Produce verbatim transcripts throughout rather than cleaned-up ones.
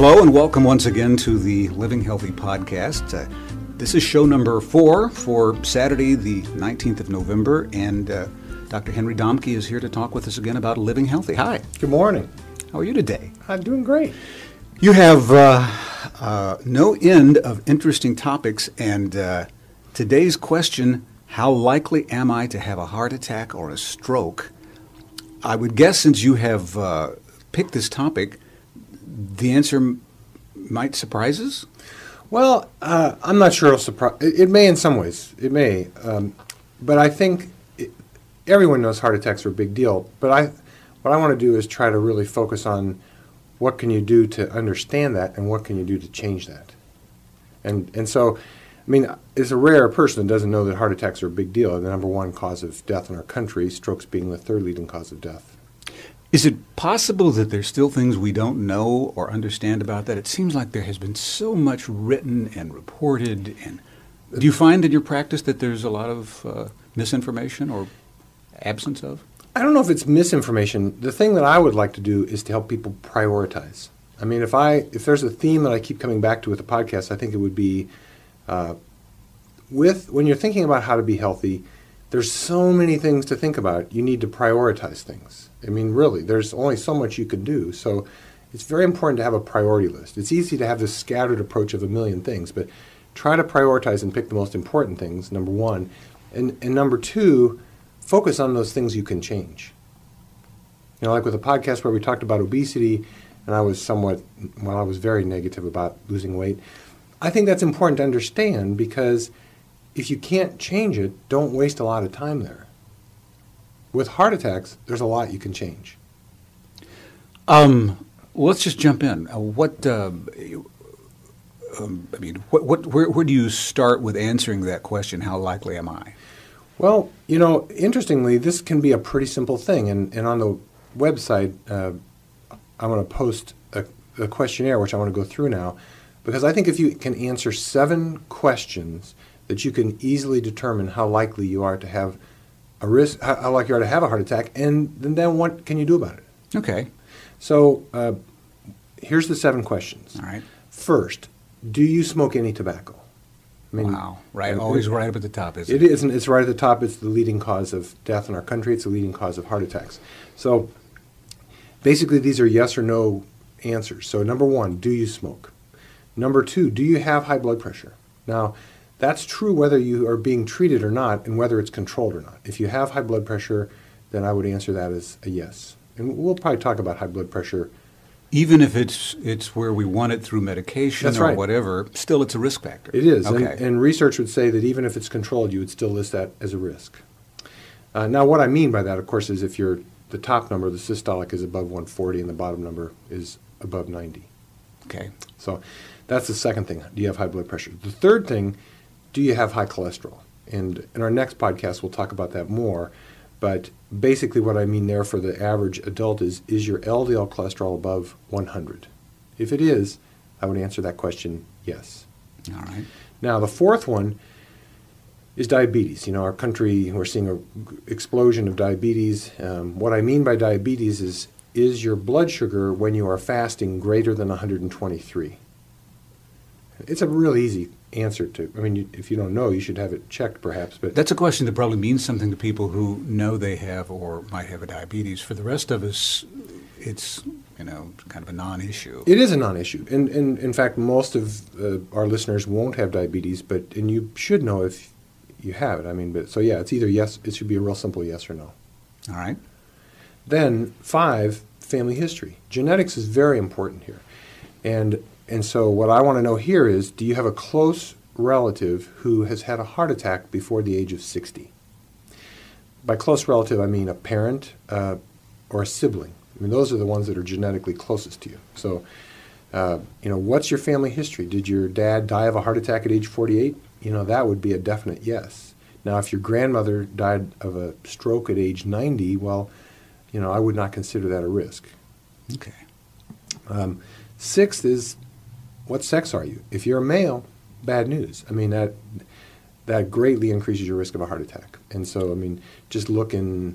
Hello and welcome once again to the Living Healthy podcast. Uh, this is show number four for Saturday, the nineteenth of November, and uh, Doctor Henry Domke is here to talk with us again about living healthy. Hi. Good morning. How are you today? I'm doing great. You have uh, uh, no end of interesting topics, and uh, today's question, how likely am I to have a heart attack or a stroke? I would guess since you have uh, picked this topic, the answer m- might surprise us? Well, uh, I'm not sure it'll surprise. It, it may in some ways. It may. Um, but I think it, everyone knows heart attacks are a big deal. But I, what I want to do is try to really focus on what can you do to understand that and what can you do to change that. And and so, I mean, it's a rare person that doesn't know that heart attacks are a big deal. The number one cause of death in our country, strokes being the third leading cause of death. Is it possible that there's still things we don't know or understand about that? It seems like there has been so much written and reported. And do you find in your practice that there's a lot of uh, misinformation or absence of? I don't know if it's misinformation. The thing that I would like to do is to help people prioritize. I mean, if I if there's a theme that I keep coming back to with the podcast, I think it would be uh, with when you're thinking about how to be healthy, there's so many things to think about. You need to prioritize things. I mean, really, there's only so much you can do. So it's very important to have a priority list. It's easy to have this scattered approach of a million things, but try to prioritize and pick the most important things, number one. And, and number two, focus on those things you can change. You know, like with a podcast where we talked about obesity, and I was somewhat, well, I was very negative about losing weight. I think that's important to understand because if you can't change it, don't waste a lot of time there. With heart attacks, there's a lot you can change. Um, let's just jump in. Uh, what, uh, um, I mean, what, what, where, where do you start with answering that question, how likely am I? Well, you know, interestingly, this can be a pretty simple thing. And, and on the website, uh, I'm going to post a, a questionnaire, which I want to go through now, because I think if you can answer seven questions that you can easily determine how likely you are to have a risk, how, how likely you are to have a heart attack, and then, then what can you do about it? Okay. So uh, here's the seven questions. All right. First, do you smoke any tobacco? I mean, wow, right. Always right up at the top, isn't it? It isn't. It's right at the top. It's the leading cause of death in our country. It's the leading cause of heart attacks. So basically, these are yes or no answers. So number one, do you smoke? Number two, do you have high blood pressure? Now, that's true whether you are being treated or not and whether it's controlled or not. If you have high blood pressure, then I would answer that as a yes. And we'll probably talk about high blood pressure. Even if it's it's where we want it through medication That's or right. whatever, still it's a risk factor. It is. Okay. And, and research would say that even if it's controlled, you would still list that as a risk. Uh, now, what I mean by that, of course, is if you're the top number, the systolic is above one forty and the bottom number is above ninety. Okay. So that's the second thing. Do you have high blood pressure? The third thing, do you have high cholesterol? And in our next podcast, we'll talk about that more. But basically what I mean there for the average adult is, is your L D L cholesterol above one hundred? If it is, I would answer that question yes. All right. Now, the fourth one is diabetes. You know, our country, we're seeing an explosion of diabetes. Um, what I mean by diabetes is, is your blood sugar when you are fasting greater than one hundred twenty-three? It's a real easy answer to. I mean, you, if you don't know, you should have it checked, perhaps. But that's a question that probably means something to people who know they have or might have a diabetes. For the rest of us, it's you know kind of a non-issue. It is a non-issue, and, and in fact, most of uh, our listeners won't have diabetes, but and you should know if you have it. I mean, but so yeah, it's either yes. It should be a real simple yes or no. All right. Then five, family history. Genetics is very important here, and. And so what I want to know here is, do you have a close relative who has had a heart attack before the age of sixty? By close relative, I mean a parent uh, or a sibling. I mean, those are the ones that are genetically closest to you. So, uh, you know, what's your family history? Did your dad die of a heart attack at age forty-eight? You know, that would be a definite yes. Now, if your grandmother died of a stroke at age ninety, well, you know, I would not consider that a risk. Okay. Um, sixth is, what sex are you? If you're a male, bad news. I mean, that that greatly increases your risk of a heart attack. And so, I mean, just look in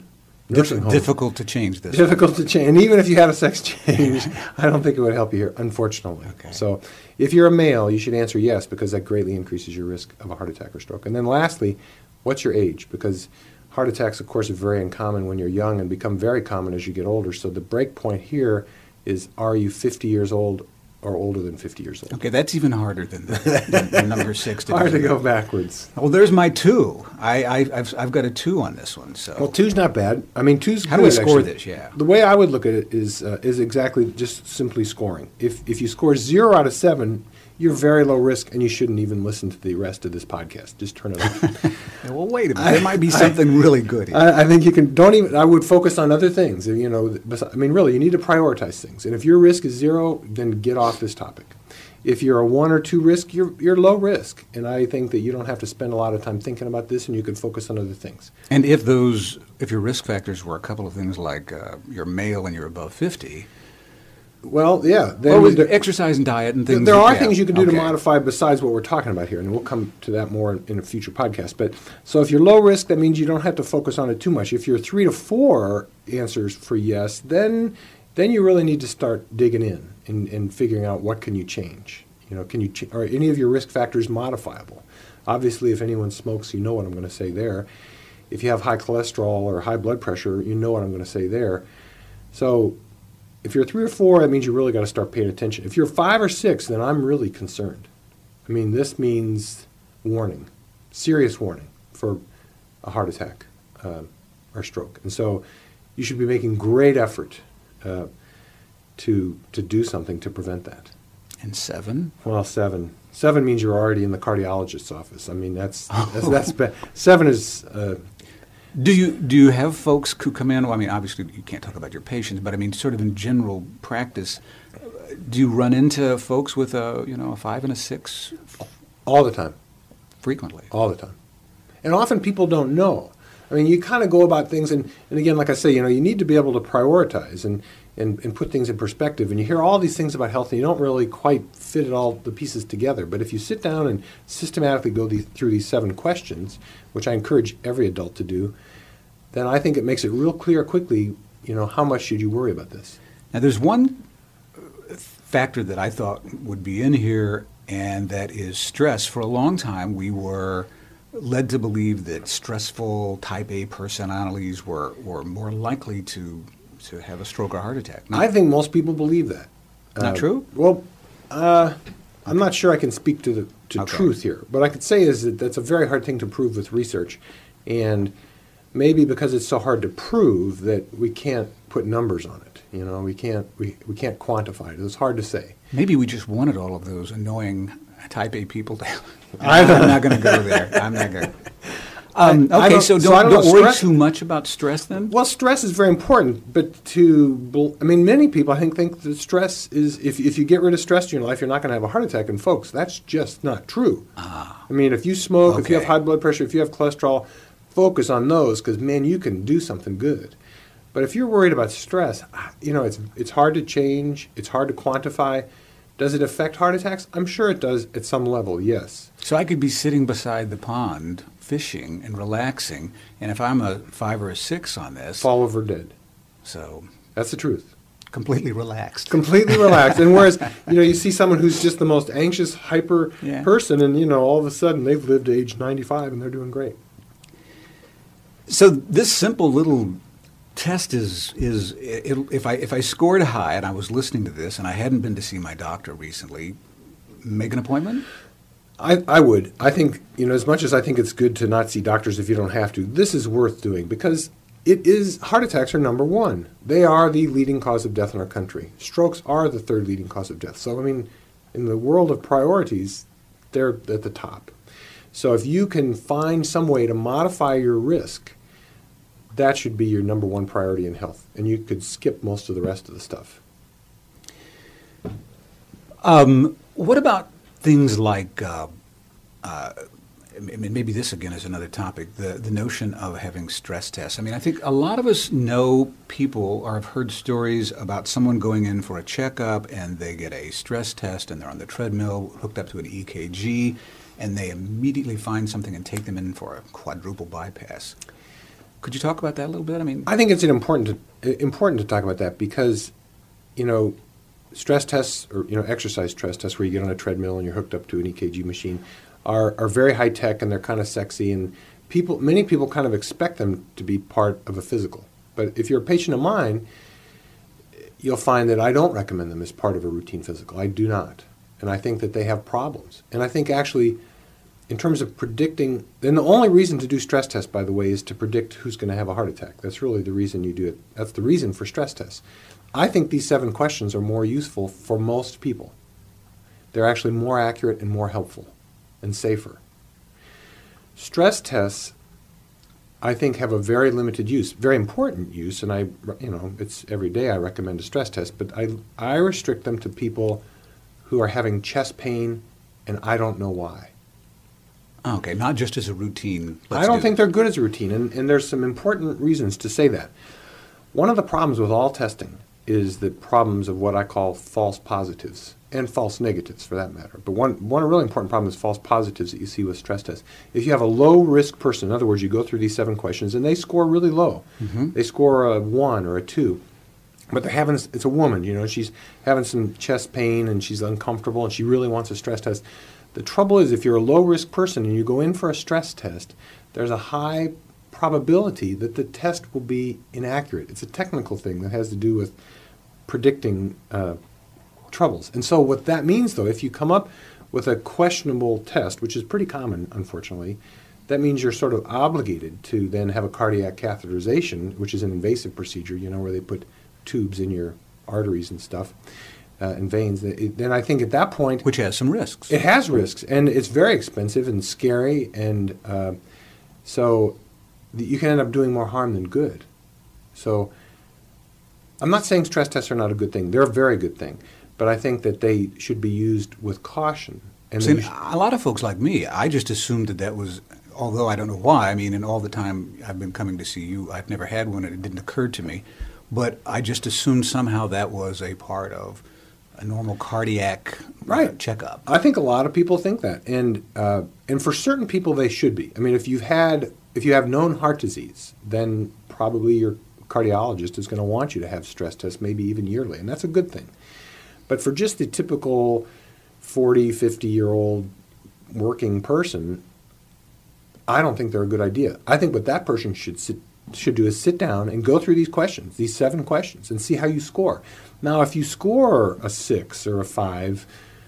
nursing home. Difficult to change this. Difficult to change. And even if you had a sex change, I don't think it would help you here, unfortunately. Okay. So if you're a male, you should answer yes, because that greatly increases your risk of a heart attack or stroke. And then lastly, what's your age? Because heart attacks, of course, are very uncommon when you're young and become very common as you get older. So the break point here is, are you fifty years old or older than fifty years old? Okay, that's even harder than the, than, than number six. To Hard do. to go backwards. Well, there's my two. I, I, I've, I've got a two on this one. So Well, two's not bad. I mean, two's How good, do we score actually. this? Yeah. The way I would look at it is uh, is exactly just simply scoring. If if you score zero out of seven, you're very low risk, and you shouldn't even listen to the rest of this podcast. Just turn it off. Yeah, well, wait a minute. There might be something really good here. I, I think you can. Don't even. I would focus on other things. You know, I mean, really, you need to prioritize things. And if your risk is zero, then get off this topic. If you're a one or two risk, you're you're low risk, and I think that you don't have to spend a lot of time thinking about this, and you can focus on other things. And if those, if your risk factors were a couple of things like uh, you're male and you're above fifty, Well, yeah. Then well, with there, exercise and diet and things. there are yeah, things you can do okay. to modify besides what we're talking about here, and we'll come to that more in, in a future podcast. But so if you're low risk, that means you don't have to focus on it too much. If you're three to four answers for yes, then then you really need to start digging in and, and figuring out what can you change. You know, can you ch- are any of your risk factors modifiable? Obviously, if anyone smokes, you know what I'm going to say there. If you have high cholesterol or high blood pressure, you know what I'm going to say there. So if you're three or four, that means you really got to start paying attention. If you're five or six, then I'm really concerned. I mean, this means warning, serious warning for a heart attack uh, or stroke. And so you should be making great effort uh, to to do something to prevent that. And seven. Well, seven. Seven means you're already in the cardiologist's office. I mean, that's that's, that's bad. Seven is. Uh, Do you do you have folks who come in? Well, I mean, obviously you can't talk about your patients, but I mean, sort of in general practice, uh, do you run into folks with a you know a five and a six all the time. frequently? All the time. And often people don't know. I mean, you kind of go about things, and, and again, like I say, you know, you need to be able to prioritize and, and, and put things in perspective. And you hear all these things about health, and you don't really quite fit it all the pieces together. But if you sit down and systematically go these, through these seven questions, which I encourage every adult to do, then I think it makes it real clear quickly, you know, how much should you worry about this? Now, there's one factor that I thought would be in here, and that is stress. For a long time, we were led to believe that stressful type A personalities were, were more likely to to have a stroke or heart attack. Not, I think most people believe that. not Uh, true? Well, uh, I'm not sure I can speak to the to Okay. truth here. What I could say is that that's a very hard thing to prove with research, and maybe because it's so hard to prove that we can't put numbers on it. You know, we can't we, we can't quantify it. It's hard to say. Maybe we just wanted all of those annoying type A people to. I I'm don't- not going to go there. I'm not going. Um, I okay, don't- so so don't, I don't don't know, worry stress- too much about stress then. Well, stress is very important, but to bel- I mean, many people I think think that stress is if if you get rid of stress in your life, you're not going to have a heart attack. And folks, that's just not true. Ah, I mean, if you smoke, if you have Okay. high blood pressure, if you have cholesterol, focus on those because, man, you can do something good. But if you're worried about stress, you know, it's it's hard to change. It's hard to quantify. Does it affect heart attacks? I'm sure it does at some level, yes. so I could be sitting beside the pond fishing and relaxing, and if I'm a five or a six on this, Fall over dead. so That's the truth. completely relaxed. Completely relaxed. And whereas, you know, you see someone who's just the most anxious, hyper Yeah. person, and, you know, all of a sudden they've lived to age ninety-five and they're doing great. So this simple little test is is it, if I if I scored high and I was listening to this and I hadn't been to see my doctor recently, make an appointment. I, I would. I think, you know, as much as I think it's good to not see doctors if you don't have to, this is worth doing because it is, heart attacks are number one. They are the leading cause of death in our country. Strokes are the third leading cause of death. So, I mean, in the world of priorities, they're at the top. So if you can find some way to modify your risk, that should be your number one priority in health. And you could skip most of the rest of the stuff. Um, what about things like, uh, uh, I mean, maybe this again is another topic, the, the notion of having stress tests. I mean, I think a lot of us know people or have heard stories about someone going in for a checkup and they get a stress test and they're on the treadmill hooked up to an E K G and they immediately find something and take them in for a quadruple bypass. Could you talk about that a little bit? I mean, I think it's an important to, important to talk about that because, you know, stress tests or, you know, exercise stress tests where you get on a treadmill and you're hooked up to an E K G machine are, are very high tech and they're kind of sexy, and people, many people kind of expect them to be part of a physical. But if you're a patient of mine, you'll find that I don't recommend them as part of a routine physical. I do not. And I think that they have problems. And I think actually, in terms of predicting, and the only reason to do stress tests, by the way, is to predict who's going to have a heart attack. That's really the reason you do it. That's the reason for stress tests. I think these seven questions are more useful for most people. They're actually more accurate and more helpful and safer. Stress tests, I think, have a very limited use, very important use, and I, you know, it's every day I recommend a stress test, but I, I restrict them to people who are having chest pain and I don't know why. Okay, not just as a routine. I don't do think this. they're good as a routine, and, and there's some important reasons to say that. One of the problems with all testing is the problems of what I call false positives, and false negatives for that matter. But one, one really important problem is false positives that you see with stress tests. If you have a low-risk person, in other words, you go through these seven questions, and they score really low. Mm-hmm. They score a one or a two. But they're having, it's a woman, you know, she's having some chest pain, and she's uncomfortable, and she really wants a stress test. The trouble is, if you're a low-risk person and you go in for a stress test, there's a high probability that the test will be inaccurate. It's a technical thing that has to do with predicting uh, troubles. And so what that means, though, if you come up with a questionable test, which is pretty common, unfortunately, that means you're sort of obligated to then have a cardiac catheterization, which is an invasive procedure, you know, where they put tubes in your arteries and stuff. Uh, and veins, it, then I think at that point... Which has some risks. It has risks, and it's very expensive and scary, and uh, so the, you can end up doing more harm than good. So I'm not saying stress tests are not a good thing. They're a very good thing, but I think that they should be used with caution. And See, sh- a lot of folks like me, I just assumed that that was, although I don't know why, I mean, in all the time I've been coming to see you, I've never had one, and it didn't occur to me, but I just assumed somehow that was a part of a normal cardiac right. uh, checkup. I think a lot of people think that, and uh, and for certain people they should be. I mean, if you've had if you have known heart disease, then probably your cardiologist is going to want you to have stress tests, maybe even yearly, and that's a good thing. But for just the typical forty, fifty-year-old working person, I don't think they're a good idea. I think what that person should sit, should do is sit down and go through these questions, these seven questions, and see how you score. Now, if you score a six or a five,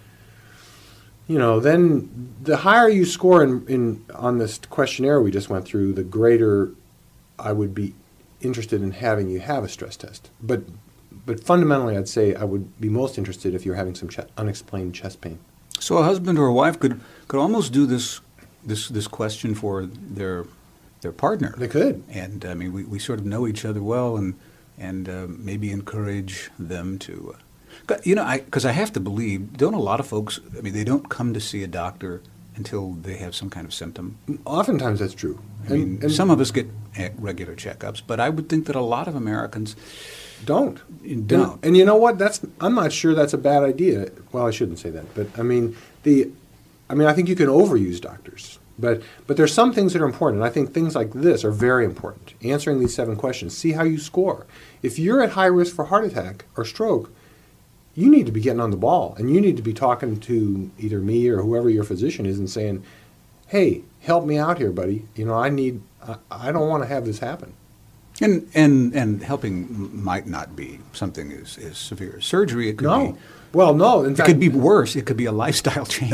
you know, then the higher you score in, in on this questionnaire we just went through, the greater I would be interested in having you have a stress test. But but fundamentally, I'd say I would be most interested if you're having some ch- unexplained chest pain. So a husband or a wife could could almost do this this this question for their their partner. They could. And I mean, we, we sort of know each other well, and and uh, maybe encourage them to, uh, you know, because I, I have to believe, don't a lot of folks, I mean, they don't come to see a doctor until they have some kind of symptom? Oftentimes that's true. I mean, and, and some of us get regular checkups, but I would think that a lot of Americans don't. Don't. And, and you know what? That's I'm not sure that's a bad idea. Well, I shouldn't say that, but I mean the, I mean I think you can overuse doctors. But but there's some things that are important. I think things like this are very important. Answering these seven questions, see how you score. If you're at high risk for heart attack or stroke, you need to be getting on the ball, and you need to be talking to either me or whoever your physician is and saying, "Hey, help me out here, buddy. You know, I need. I, I don't want to have this happen." And and and helping might not be something as, as severe as surgery. It could no. be. Well, no. In it fact, could be worse. It could be a lifestyle change.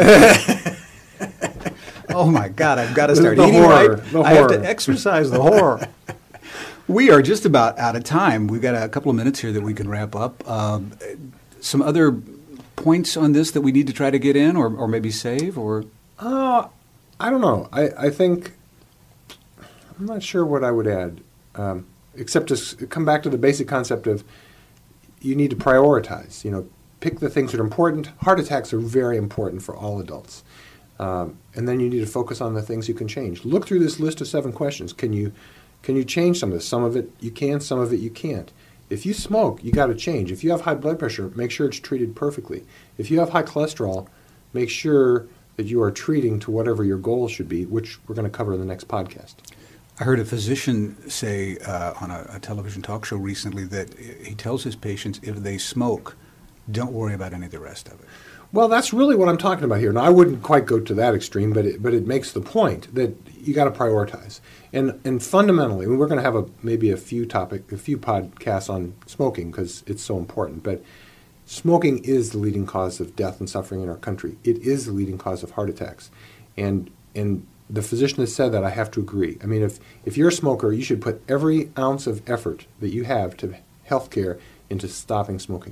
Oh my God! I've got to start the eating horror, right. The I have horror. to exercise the horror. We are just about out of time. We've got a couple of minutes here that we can wrap up. Um, some other points on this that we need to try to get in, or, or maybe save, or uh, I don't know. I, I think I'm not sure what I would add, um, except to s- come back to the basic concept of you need to prioritize. You know, pick the things that are important. Heart attacks are very important for all adults. Um, and then you need to focus on the things you can change. Look through this list of seven questions. Can you can you change some of this? Some of it you can, some of it you can't. If you smoke, you got to change. If you have high blood pressure, make sure it's treated perfectly. If you have high cholesterol, make sure that you are treating to whatever your goal should be, which we're going to cover in the next podcast. I heard a physician say uh, on a, a television talk show recently that he tells his patients if they smoke, don't worry about any of the rest of it. Well, that's really what I'm talking about here. Now, I wouldn't quite go to that extreme, but it, but it makes the point that you got to prioritize. And and fundamentally, we're going to have a maybe a few topic, a few podcasts on smoking because it's so important. But smoking is the leading cause of death and suffering in our country. It is the leading cause of heart attacks, and and the physician has said that. I have to agree. I mean, if if you're a smoker, you should put every ounce of effort that you have to healthcare into stopping smoking.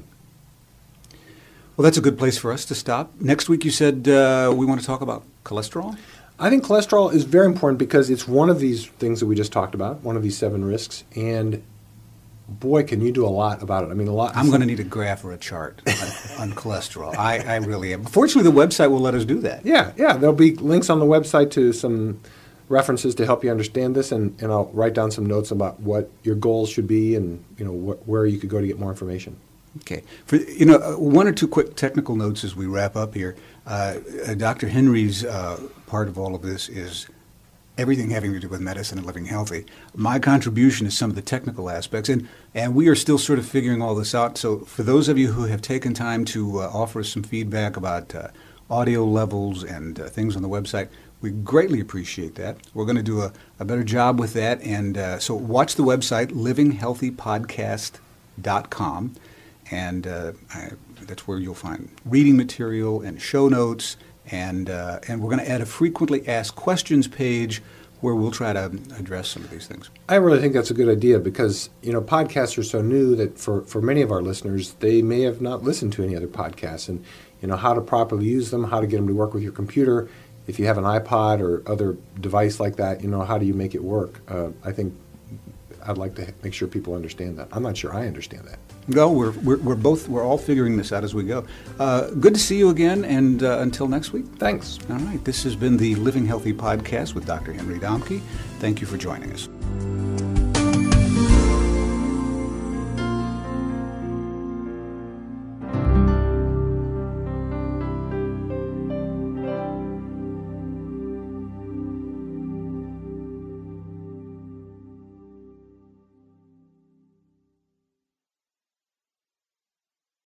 Well, that's a good place for us to stop. Next week, you said uh, we want to talk about cholesterol? I think cholesterol is very important because it's one of these things that we just talked about, one of these seven risks, and boy, can you do a lot about it. I mean, a lot. I'm going to need a graph or a chart on, on cholesterol. I, I really am. Fortunately, the website will let us do that. Yeah, yeah. There'll be links on the website to some references to help you understand this, and, and I'll write down some notes about what your goals should be and you know wh- where you could go to get more information. Okay. For you know, uh, one or two quick technical notes as we wrap up here. Uh, uh, Doctor Henry's uh, part of all of this is everything having to do with medicine and living healthy. My contribution is some of the technical aspects, and, and we are still sort of figuring all this out. So for those of you who have taken time to uh, offer us some feedback about uh, audio levels and uh, things on the website, we greatly appreciate that. We're going to do a, a better job with that, and uh, so watch the website, living healthy podcast dot com. And uh, I, that's where you'll find reading material and show notes, and uh, and we're going to add a frequently asked questions page where we'll try to address some of these things. I really think that's a good idea because you know podcasts are so new that for, for many of our listeners, they may have not listened to any other podcasts, and you know how to properly use them, how to get them to work with your computer. If you have an iPod or other device like that, you know how do you make it work? Uh, I think I'd like to make sure people understand that. I'm not sure I understand that. No, we're, we're, we're both, we're all figuring this out as we go. Uh, good to see you again, and uh, until next week. Thanks. All right, this has been the Living Healthy Podcast with Doctor Henry Domke. Thank you for joining us.